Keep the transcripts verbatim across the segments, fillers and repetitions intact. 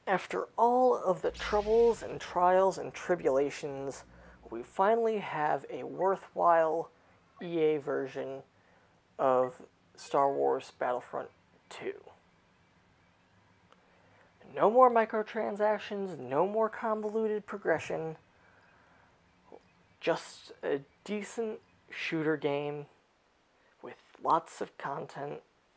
After all of the troubles and trials and tribulations, we finally have a worthwhile E A version of Star Wars Battlefront two. No more microtransactions, no more convoluted progression, just a decent shooter game with lots of content.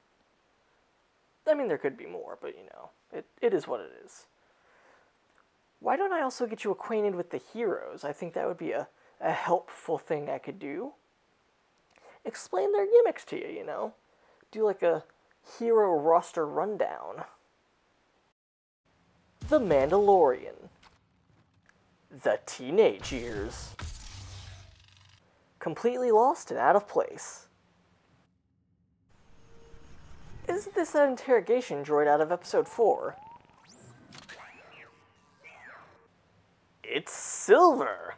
I mean, there could be more, but you know, it, it is what it is. Why don't I also get you acquainted with the heroes? I think that would be a, a helpful thing I could do. Explain their gimmicks to you, you know? Do like a hero roster rundown. The Mandalorian. The teenage years. Completely lost and out of place. Isn't this that interrogation droid out of episode four? It's Silver!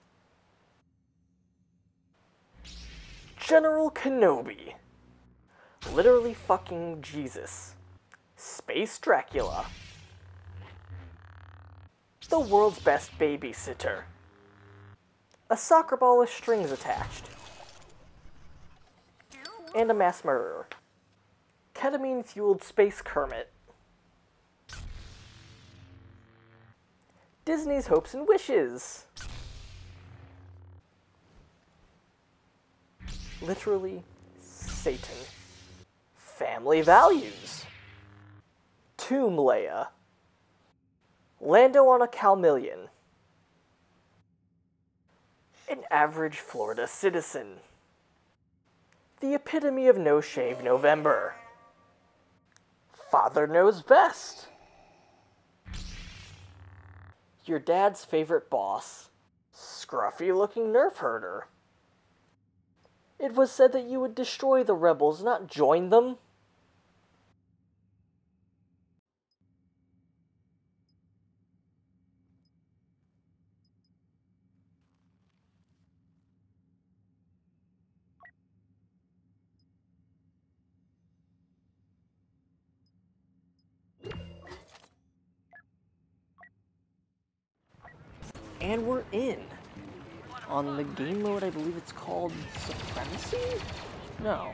General Kenobi. Literally fucking Jesus. Space Dracula. The world's best babysitter. A soccer ball with strings attached. And a mass murderer. Ketamine-fueled Space Kermit. Disney's Hopes and Wishes. Literally, Satan. Family Values. Tomb Leia. Lando on a Calmillion. An average Florida citizen. The epitome of No Shave November. Father knows best. Your dad's favorite boss. Scruffy-looking nerf herder. It was said that you would destroy the rebels, not join them. And we're in. On the game mode, I believe it's called Supremacy? No.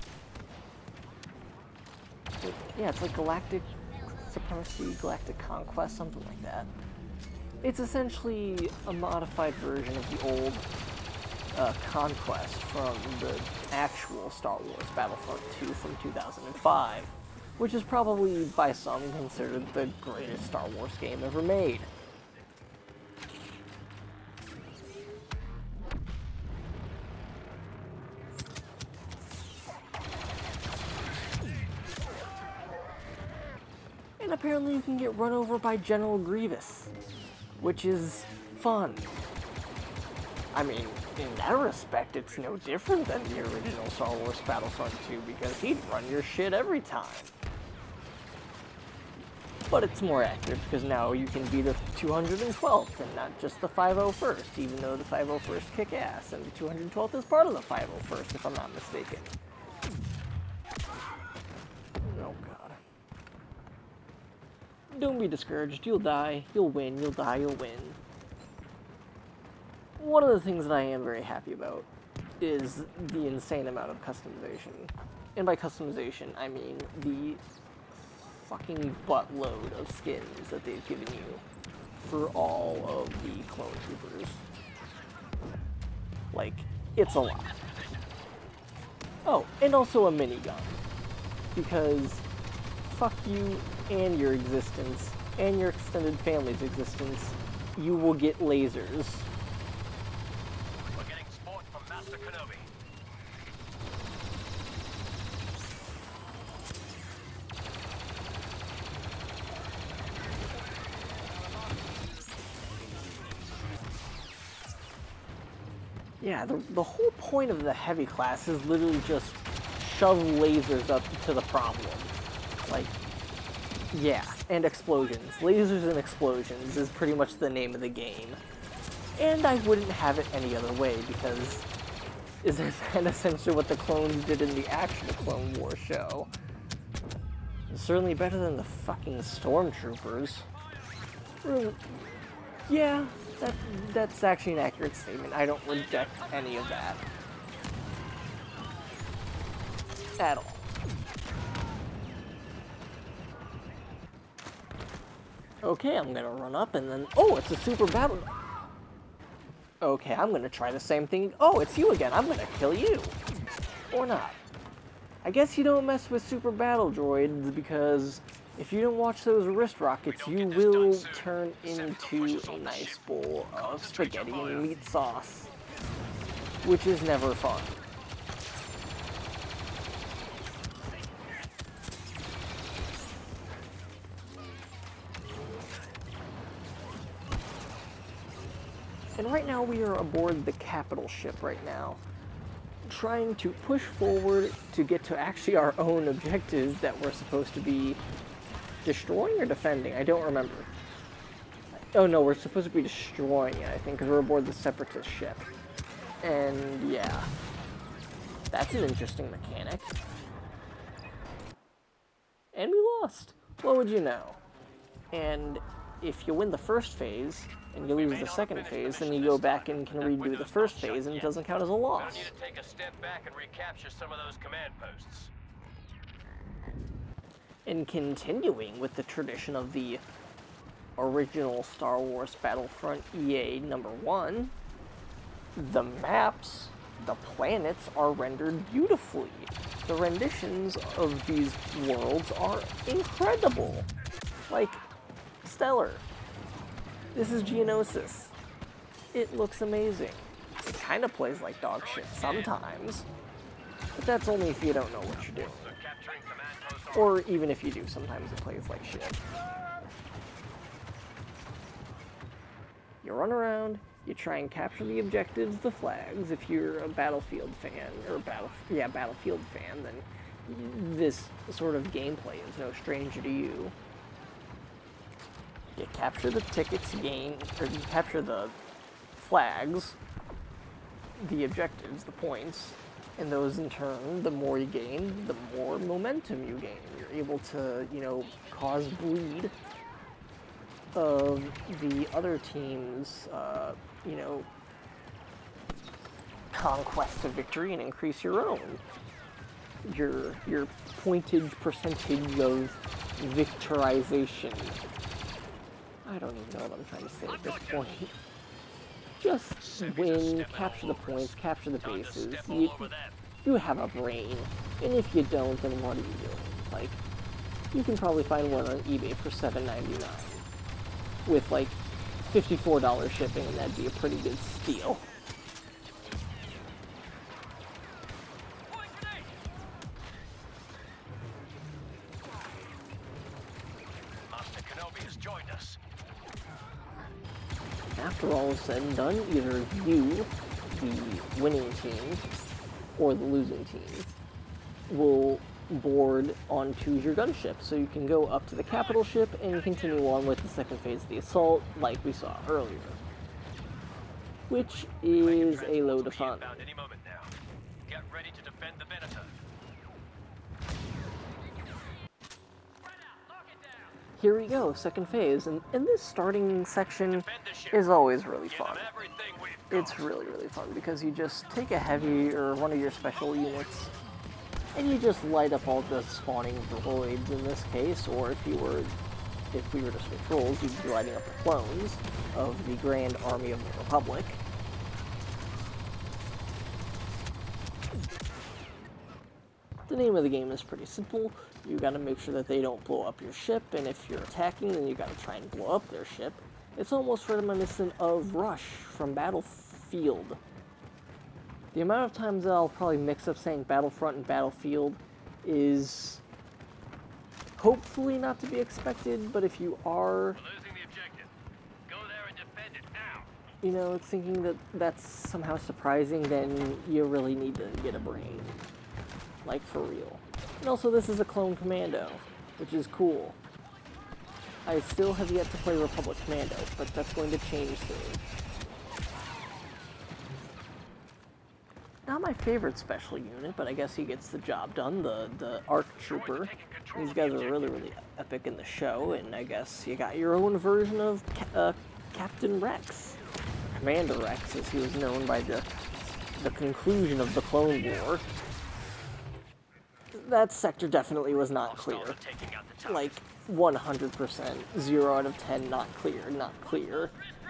It, yeah, it's like Galactic Supremacy, Galactic Conquest, something like that. It's essentially a modified version of the old uh, Conquest from the actual Star Wars Battlefront two from two thousand five, which is probably by some considered the greatest Star Wars game ever made. And apparently you can get run over by General Grievous, which is fun. I mean, in that respect, it's no different than the original Star Wars Battlefront two, because he'd run your shit every time. But it's more accurate, because now you can be the two hundred twelfth and not just the five oh first, even though the five oh first kick ass, and the two hundred twelfth is part of the five oh first, if I'm not mistaken. Oh god. Don't be discouraged, you'll die, you'll win, you'll die, you'll win. One of the things that I am very happy about is the insane amount of customization. And by customization, I mean the fucking buttload of skins that they've given you for all of the clone troopers. Like, it's a lot. Oh, and also a minigun. Because fuck you and your existence, and your extended family's existence, you will get lasers. We're getting support from Master Kenobi. Yeah, the, the whole point of the heavy class is literally just shove lasers up to the problem. Like, yeah, and explosions. Lasers and explosions is pretty much the name of the game. And I wouldn't have it any other way, because isn't that essentially what the clones did in the actual Clone Wars show? It's certainly better than the fucking stormtroopers. Really, yeah, that that's actually an accurate statement. I don't reject any of that at all. Okay, I'm gonna run up and then... Oh, it's a super battle... Okay, I'm gonna try the same thing. Oh, it's you again. I'm gonna kill you. Or not. I guess you don't mess with super battle droids because if you don't watch those wrist rockets, you will turn into a nice bowl of spaghetti and meat sauce, which is never fun. And right now we are aboard the capital ship right now, trying to push forward to get to actually our own objectives that we're supposed to be destroying or defending. I don't remember. Oh no, we're supposed to be destroying it, I think, because we're aboard the separatist ship. And yeah, that's an interesting mechanic. And we lost. What would you know? And if you win the first phase, and you lose the second phase, then you go back and can redo the first phase, and it doesn't count as a loss. I need to take a step back and recapture some of those command posts. And continuing with the tradition of the original Star Wars Battlefront E A number one, the maps, the planets are rendered beautifully. The renditions of these worlds are incredible. Like, stellar. This is Geonosis. It looks amazing. It kind of plays like dog shit sometimes, but that's only if you don't know what you're doing. Or even if you do, sometimes it plays like shit. You run around, you try and capture the objectives, the flags. If you're a Battlefield fan, or battle, yeah, Battlefield fan, then this sort of gameplay is no stranger to you. You capture the tickets, you gain, or you capture the flags, the objectives, the points, and those in turn, the more you gain, the more momentum you gain. You're able to, you know, cause bleed of the other team's, uh, you know, conquest of victory and increase your own. Your, your pointage percentage of victorization. I don't even know what I'm trying to say at this point. Just win, capture the points, capture the bases. You, you have a brain. And if you don't, then what are you doing? Like, you can probably find one on eBay for seven ninety-nine. With like fifty-four dollars shipping, and that'd be a pretty good steal. After all is said and done, either you, the winning team, or the losing team, will board onto your gunship, so you can go up to the capital ship and continue on with the second phase of the assault, like we saw earlier. Which is a load of fun. Get ready to defend the Venator. Here we go, second phase, and, and this starting section is always really fun. It's really, really fun, because you just take a heavy or one of your special units, and you just light up all the spawning droids in this case, or if you were, if we were to switch roles, you'd be lighting up the clones of the Grand Army of the Republic. The name of the game is pretty simple. You gotta make sure that they don't blow up your ship, and if you're attacking, then you gotta try and blow up their ship. It's almost reminiscent of Rush from Battlefield. The amount of times that I'll probably mix up saying Battlefront and Battlefield is hopefully not to be expected, but if you are, Losing the objective. Go there and defend it now. you know, thinking that that's somehow surprising, then you really need to get a brain. Like, for real. And also, this is a clone commando, which is cool. I still have yet to play Republic Commando, but that's going to change soon. Not my favorite special unit, but I guess he gets the job done. The the Arc Trooper. These guys are really, really epic in the show, and I guess you got your own version of uh, Captain Rex. Commander Rex, as he was known by the, the conclusion of the Clone War. That sector definitely was not clear. Like, one hundred percent. zero out of ten, not clear, not clear.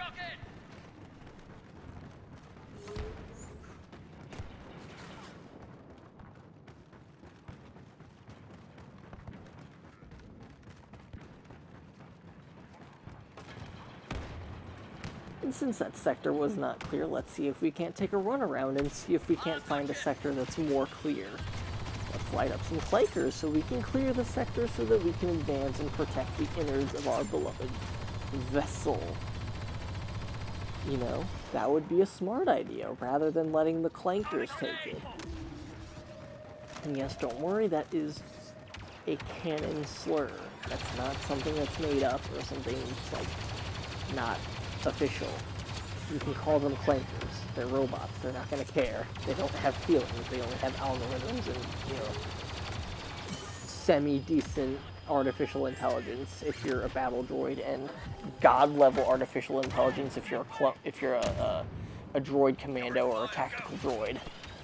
And since that sector was not clear, let's see if we can't take a run around and see if we can't find a sector that's more clear. Let's light up some clankers so we can clear the sector so that we can advance and protect the innards of our beloved vessel. You know, that would be a smart idea, rather than letting the clankers take it. And yes, don't worry, that is a canon slur. That's not something that's made up or something that's, like, not official. You can call them clankers. They're robots. They're not going to care. They don't have feelings. They only have algorithms and, you know, semi-decent artificial intelligence if you're a battle droid, and god-level artificial intelligence if you're a cl if you're a, a, a droid commando or a tactical droid.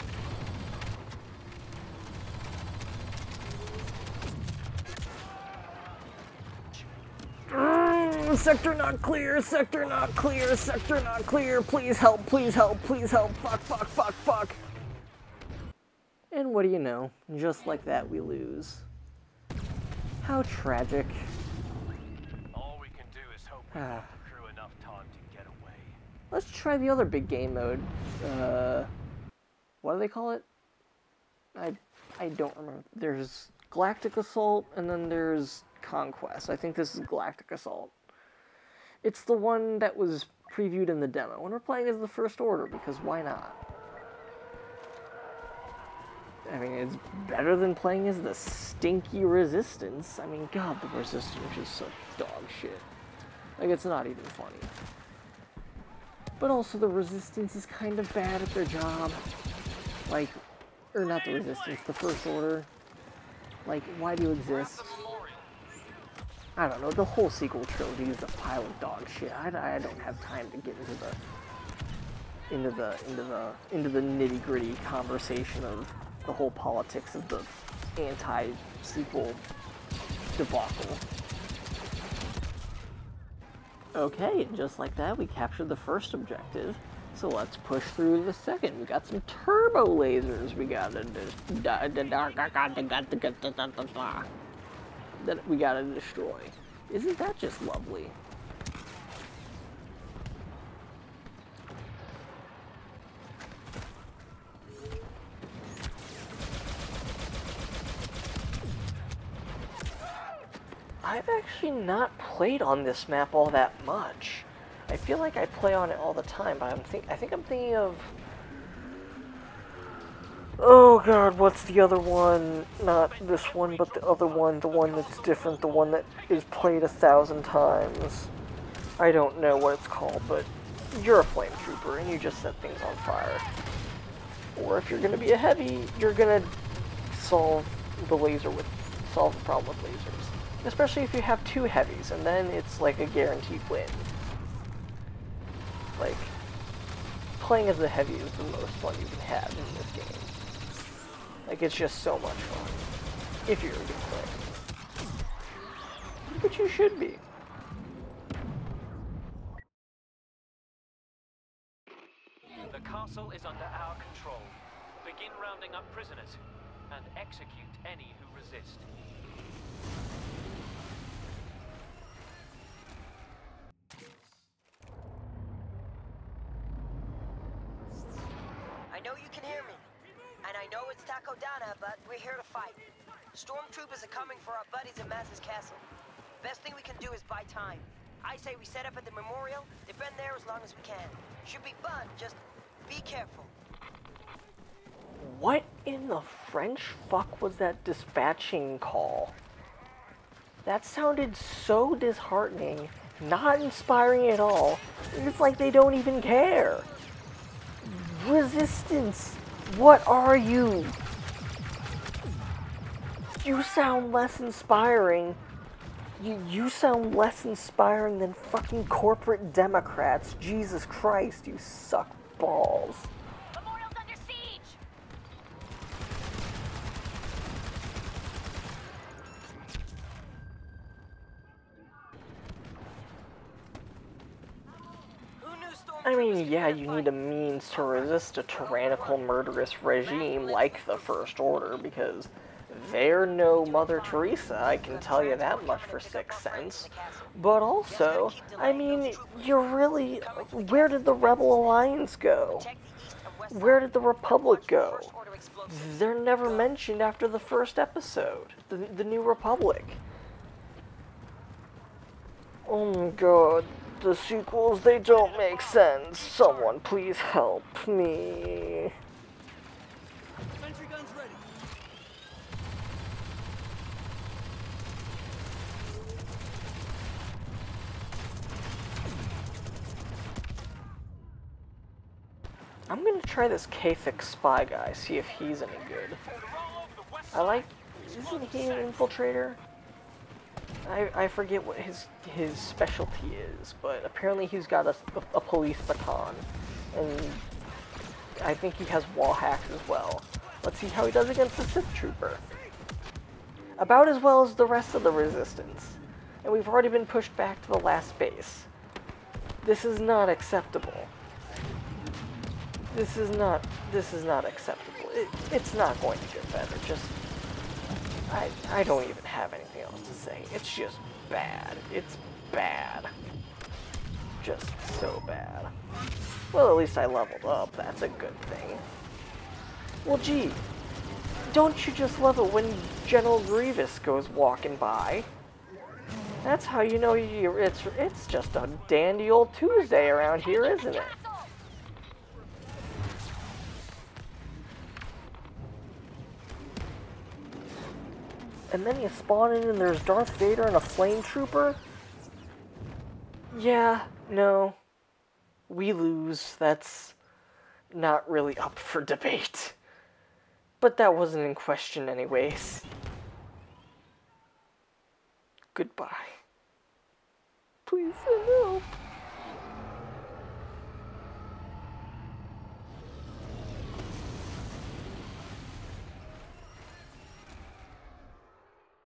Sector not clear, sector not clear, sector not clear, please help, please help, please help, fuck, fuck, fuck, fuck. And what do you know, just like that we lose. How tragic. All we can do is hope we give the crew enough time to get away. Let's try the other big game mode. Uh, what do they call it? I, I don't remember. There's Galactic Assault, and then there's Conquest. I think this is Galactic Assault. It's the one that was previewed in the demo, and we're playing as the First Order, because why not? I mean, it's better than playing as the stinky Resistance. I mean, God, the Resistance is such dog shit. Like, it's not even funny. But also, the Resistance is kind of bad at their job. Like, or not the Resistance, the First Order. Like, why do you exist? I don't know, the whole sequel trilogy is a pile of dog shit. I, I don't have time to get into the into the into the into the nitty-gritty conversation of the whole politics of the anti-sequel debacle. Okay, and just like that, we captured the first objective. So let's push through the second. We got some turbo lasers we gotta that we gotta destroy. Isn't that just lovely? I've actually not played on this map all that much. I feel like I play on it all the time, but I'm think I think I'm thinking of. Oh god, what's the other one? Not this one, but the other one, the one that's different, the one that is played a thousand times. I don't know what it's called, but you're a flame trooper and you just set things on fire. Or if you're gonna be a heavy, you're gonna solve the laser with solve the problem with lasers. Especially if you have two heavies, and then it's like a guaranteed win. Like, playing as the heavy is the most fun you can have in this game. Like, it's just so much fun, if you're a good player. But you should be. The castle is under our control. Begin rounding up prisoners, and execute any who resist. I know you can hear me. And I know it's Takodana, but we're here to fight. Stormtroopers are coming for our buddies at Maz's castle. Best thing we can do is buy time. I say we set up at the memorial, defend there as long as we can. Should be fun, just be careful. What in the French fuck was that dispatching call? That sounded so disheartening, not inspiring at all. It's like they don't even care. Resistance. What are you? You sound less inspiring. You, you sound less inspiring than fucking corporate Democrats. Jesus Christ, you suck balls. Memorial's under siege! I mean, yeah, you need a means to resist a tyrannical, murderous regime like the First Order, because they're no Mother Teresa, I can tell you that much for Sixth Sense. But also, I mean, you're really... Where did the Rebel Alliance go? Where did the Republic go? They're never mentioned after the first episode, the, the New Republic. Oh my god, the sequels, they don't make sense. Someone please help me. Sentry guns ready. I'm gonna try this K-Fix spy guy, see if he's any good. I like... Isn't he an infiltrator? I, I forget what his his specialty is, but apparently he's got a, a police baton, and I think he has wall hacks as well. Let's see how he does against the Sith Trooper. About as well as the rest of the Resistance, and we've already been pushed back to the last base. This is not acceptable. This is not, this is not acceptable. It, it's not going to get better, just... I, I don't even have anything else to say. It's just bad. It's bad. Just so bad. Well, at least I leveled up. That's a good thing. Well, gee. Don't you just love it when General Grievous goes walking by? That's how you know you it's, it's just a dandy old Tuesday around here, isn't it? And then you spawn in and there's Darth Vader and a flame trooper? Yeah, no. We lose. That's not really up for debate. But that wasn't in question anyways. Goodbye. Please send help.